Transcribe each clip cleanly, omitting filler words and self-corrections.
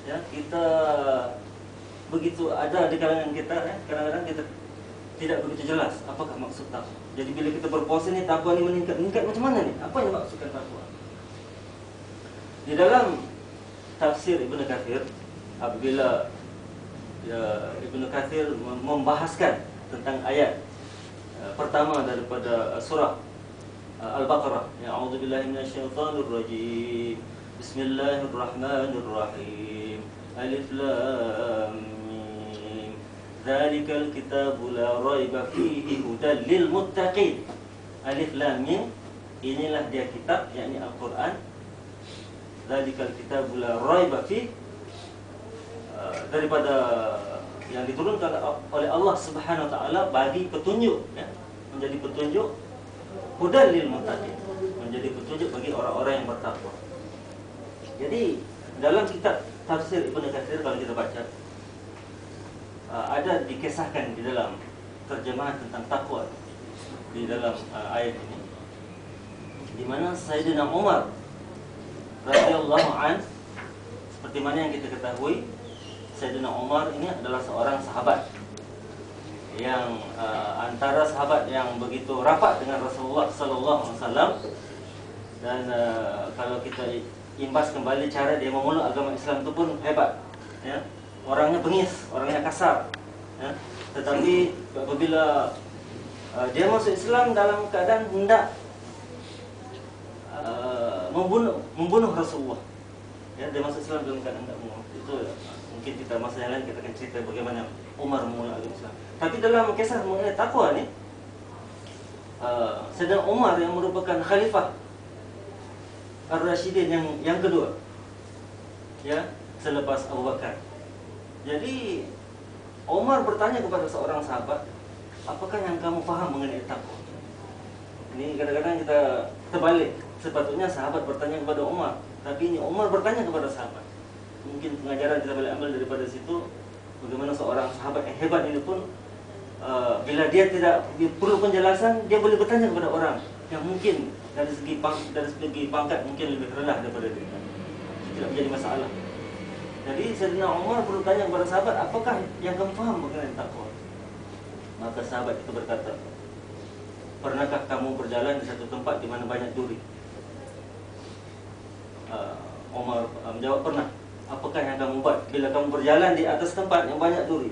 Ya, kita begitu ada di kalangan kita, ya, kadang-kadang kita tidak begitu jelas apakah maksud takwa. Jadi bila kita berpuasa ni, takwa ni meningkat macam mana ni? Apa yang maksudkan takwa? Di dalam tafsir Ibnu Katsir, apabila Ibnu Katsir membahaskan tentang ayat pertama daripada surah Al-Baqarah, ya, a'udzubillahi minasyaitonirrajim. Bismillahirrahmanirrahim. Alif lam mim. Dzalikal kitabu la raiba fihi hudan lil muttaqin. Alif lam mim, inilah dia kitab, yakni Al-Qur'an. Dzalikal kitabu la raiba fihi, daripada yang diturunkan oleh Allah Subhanahu wa taala bagi petunjuk, ya, menjadi petunjuk, hudan lil muttaqin, menjadi petunjuk bagi orang-orang yang bertakwa. Jadi dalam kitab tafsir Ibnu Katsir, kalau kita baca, ada dikisahkan di dalam terjemahan tentang takwa di dalam ayat ini, di mana Sayyidina Umar radhiyallahu an, seperti mana yang kita ketahui, Sayyidina Umar ini adalah seorang sahabat yang antara sahabat yang begitu rapat dengan Rasulullah sallallahu alaihi wasallam. Dan kalau kita imbas kembali cara dia memeluk agama Islam itu pun hebat, ya. Orangnya bengis, orangnya kasar, ya. Tetapi apabila dia masuk Islam dalam keadaan hendak membunuh Rasulullah, ya, dia masuk Islam dalam keadaan hendak membunuh. Itu mungkin kita masa yang lain kita akan cerita bagaimana Umar memulai agama Islam. Tapi dalam kisah mengenai takwa ni, Sayyidina Umar yang merupakan khalifah Ar-Rasyidin yang kedua, ya, selepas Abu Bakar. Jadi Umar bertanya kepada seorang sahabat, apakah yang kamu faham mengenai takwa? Ini kadang-kadang kita terbalik. Sepatutnya sahabat bertanya kepada Umar, tapi ini Umar bertanya kepada sahabat. Mungkin pengajaran kita boleh ambil daripada situ, bagaimana seorang sahabat yang hebat ini pun bila dia tidak perlu penjelasan, dia boleh bertanya kepada orang yang mungkin dari segi pangkat mungkin lebih rendah daripada dia. Tidak menjadi masalah. Jadi Sayyidina Umar bertanya kepada sahabat, apakah yang kamu faham mengenai takwa? Maka sahabat itu berkata, pernahkah kamu berjalan di satu tempat di mana banyak duri? Umar menjawab, pernah. Apakah yang kamu buat bila kamu berjalan di atas tempat yang banyak duri?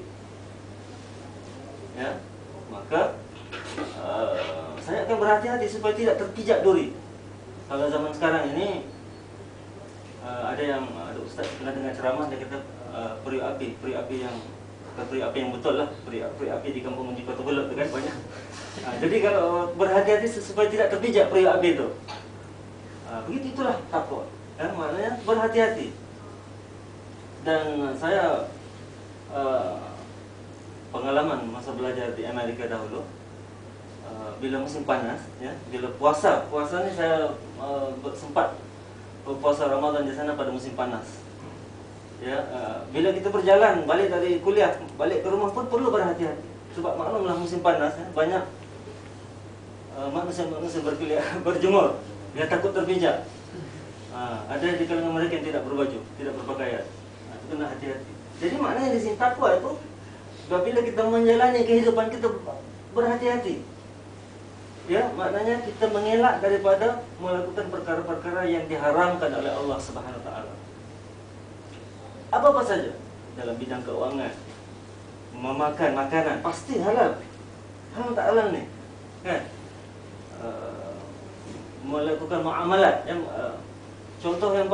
Ya, maka saya akan berhati-hati supaya tidak terpijak duri. Kalau zaman sekarang ini ada ustaz pernah dengar ceramah, dia kata peri api yang betul lah, peri api di kampung di Kota Belud tu kan banyak. Jadi kalau berhati-hati supaya tidak terpijak peri api itu. Begitu itulah takwa. Ya, maknanya berhati-hati. Dan saya pengalaman masa belajar di Amerika dahulu, bila musim panas, ya, bila puasa ni saya sempat berpuasa Ramadan di sana pada musim panas. Ya, bila kita berjalan balik dari kuliah, balik ke rumah pun perlu berhati-hati. Sebab maklumlah musim panas, ya, banyak manusia berjemur, dia takut terpijak. Ada di kalangan mereka yang tidak berbaju, tidak berpakaian. Itu kena hati-hati. Jadi maknanya di sini takwa itu, apabila kita menjalani kehidupan kita berhati-hati. Ya, maknanya kita mengelak daripada melakukan perkara-perkara yang diharamkan oleh Allah Subhanahu wa taala. Apa-apa saja dalam bidang keuangan, memakan makanan pasti halal. Halal tak halal ni, kan? Melakukan muamalat yang contoh yang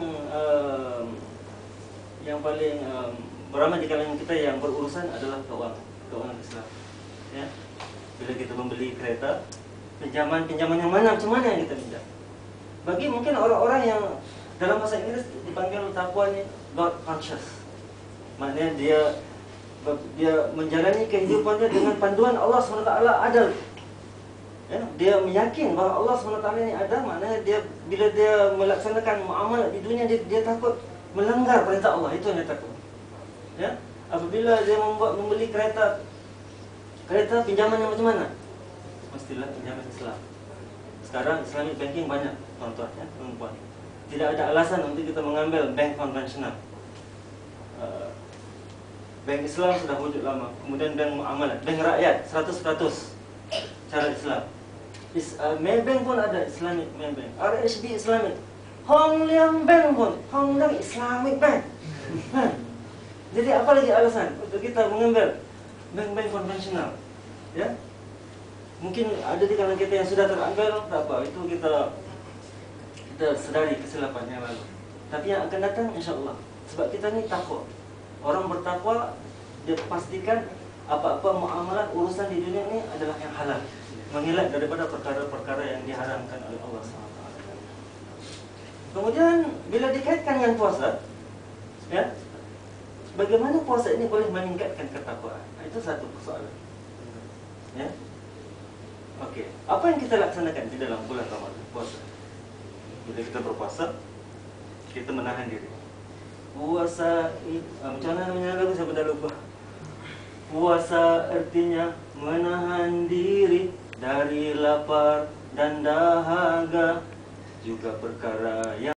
paling beramai di kalangan kita yang berurusan adalah keuangan Islam. Ya. Bila kita membeli kereta, pinjaman yang mana, macam mana yang kita pinjam? Bagi mungkin orang-orang yang dalam bahasa Inggris dipanggil takwa ni God conscious. Maknanya dia menjalani kehidupannya dengan panduan Allah SWT adil. Ya, dia meyakin bahawa Allah SWT ini ada, maknanya bila dia melaksanakan muamalah di dunia, dia takut melanggar perintah Allah. Itu yang dia takut. Ya, apabila dia membeli kereta pinjaman yang macam mana? Mestilah pinjaman Islam. Sekarang Islamic banking banyak, tuan-tuan, ya, perempuan. Tidak ada alasan untuk kita mengambil bank konvensional. bank Islam sudah wujud lama. Kemudian bank muamalat, bank rakyat 100% cara Islam. Maybank pun ada Islamic Maybank, RHB Islamic, Hong Leong Bank pun Hong Leong Islamic Bank. Jadi apa lagi alasan untuk kita mengambil bank-bank konvensional? Ya, mungkin ada di kalangan kita yang sudah terambil, tak apa, itu kita sedari kesilapannya lalu. Tapi yang akan datang insya Allah, sebab kita ni takwa. Orang bertakwa, dia pastikan apa-apa muamalat urusan di dunia ini adalah yang halal, mengelak daripada perkara-perkara yang diharamkan oleh Allah SWT. Kemudian bila dikaitkan dengan puasa, ya, bagaimana puasa ini boleh meningkatkan ketakwaan? Itu satu persoalan. Ya, oke. Apa yang kita laksanakan di dalam bulan Ramadan puasa? Bila kita berpuasa, kita menahan diri. Puasa, macam mana namanya lagu, saya dah lupa. Puasa artinya menahan diri dari lapar dan dahaga, juga perkara yang